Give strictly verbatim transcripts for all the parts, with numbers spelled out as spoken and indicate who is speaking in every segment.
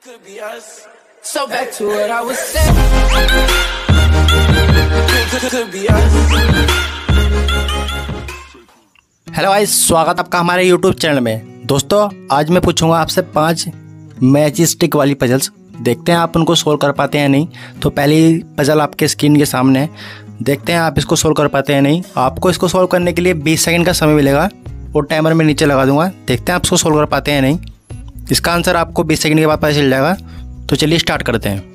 Speaker 1: could be us. So back to what I was saying. Could, could be us.
Speaker 2: Hello guys, स्वागत आपका हमारे YouTube channel में। दोस्तों, आज मैं पूछूंगा आपसे पांच मैजिक स्टिक वाली पजल्स। देखते हैं आप उनको सोल्व कर पाते हैं नहीं। तो पहली पजल आपके स्क्रीन के सामने है, देखते हैं आप इसको सोल्व कर पाते हैं नहीं। आपको इसको सोल्व करने के लिए बीस सेकंड का समय मिलेगा और टाइमर में नीचे लगा दूंगा। देखते हैं आप इसको सोल्व कर पाते हैं नहीं। इसका आंसर आपको बीस सेकंड के बाद पता चल जाएगा। तो चलिए स्टार्ट करते हैं।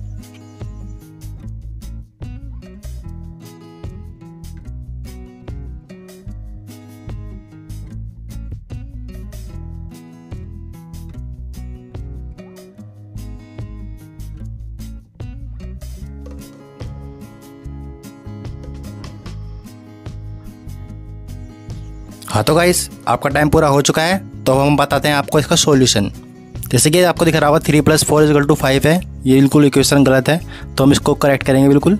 Speaker 2: हाँ तो गाइस, आपका टाइम पूरा हो चुका है। तो हम बताते हैं आपको इसका सॉल्यूशन। जैसे कि आपको दिख रहा होगा three plus four equal to five है। ये बिल्कुल इक्वेशन गलत है, तो हम इसको करेक्ट करेंगे बिल्कुल।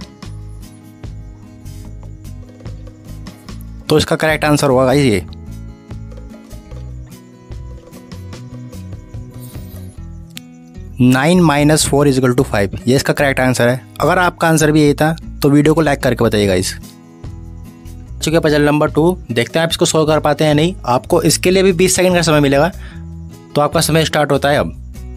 Speaker 2: तो इसका करेक्ट आंसर होगा गाइस ये nine minus four equal to five. ये इसका करेक्ट आंसर है। अगर आपका आंसर भी यही था तो वीडियो को लाइक करके बताइए गाइस। चुके पजल नंबर टू, देखते हैं आप इसको सोल्व कर पाते हैं नहीं। आपको इसके लिए भी बीस सेकंड का समय मिलेगा। तो आपका समय स्टार्ट होता है अब।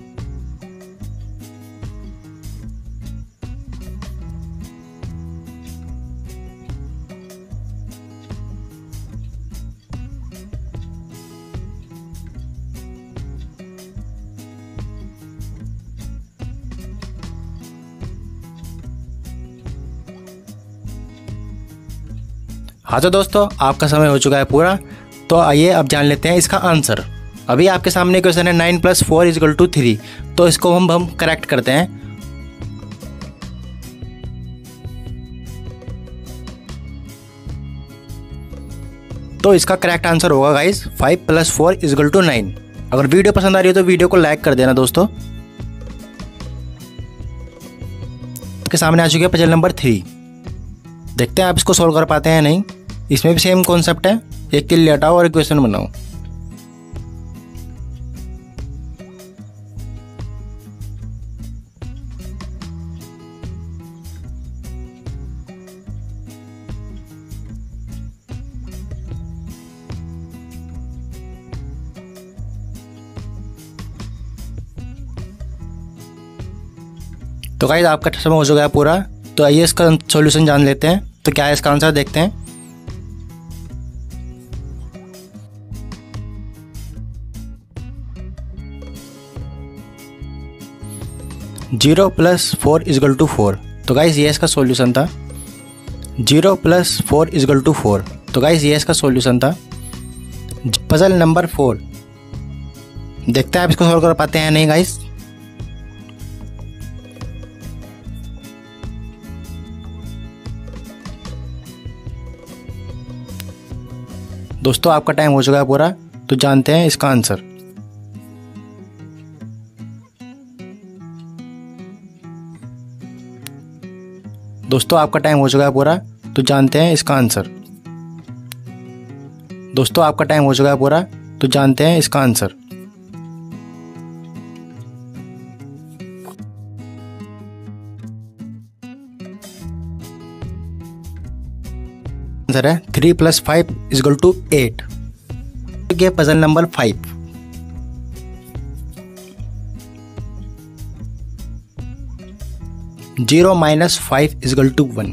Speaker 2: हाँ तो दोस्तों, आपका समय हो चुका है पूरा। तो आइए अब जान लेते हैं इसका आंसर। अभी आपके सामने क्वेश्चन है nine plus four equal to three. तो इसको हम हम करेक्ट करते हैं। तो इसका करेक्ट आंसर होगा guys five plus four equal to nine. अगर वीडियो पसंद आ रही हो तो वीडियो को लाइक कर देना दोस्तों। आपके सामने आ चुकी है पजल नंबर थ्री। देखते हैं आप इसको सोल्व कर पाते हैं नहीं। इसमें भी सेम कॉन्सेप्ट है, एक तिल हटाओ और इक्वेशन बनाओ। तो गाइस, आपका समय हो चुका है पूरा। तो आइए इसका सॉल्यूशन जान लेते हैं। तो क्या है इसका आंसर, देखते हैं। Zero plus four equal to four. तो गाइस, ये इसका सॉल्यूशन था। Zero plus four equal to four. तो गाइस, ये इसका सॉल्यूशन था। पजल नंबर फोर, देखते हैं आप इसको सॉल्व कर पाते हैं नहीं गाइस। दोस्तों, आपका टाइम हो चुका है पूरा। तो जानते हैं इसका आंसर। दोस्तों, आपका टाइम हो चुका है पूरा। तो जानते हैं इसका आंसर। दोस्तों, आपका टाइम हो चुका है पूरा। तो जानते हैं इसका आंसर। आंसर है three plus five equal to eight. ये puzzle number five. Zero minus five equal to one.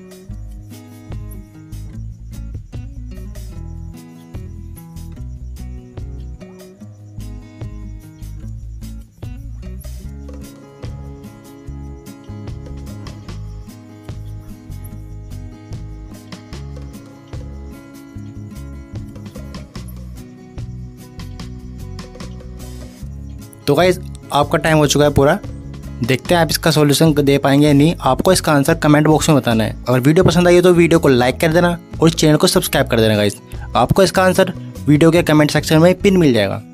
Speaker 2: तो गाइस, आपका टाइम हो चुका है पूरा। देखते हैं आप इसका सॉल्यूशन दे पाएंगे या नहीं। आपको इसका आंसर कमेंट बॉक्स में बताना है। अगर वीडियो पसंद आई हो तो वीडियो को लाइक कर देना और चैनल को सब्सक्राइब कर देना गाइस। आपको इसका आंसर वीडियो के कमेंट सेक्शन में पिन मिल जाएगा।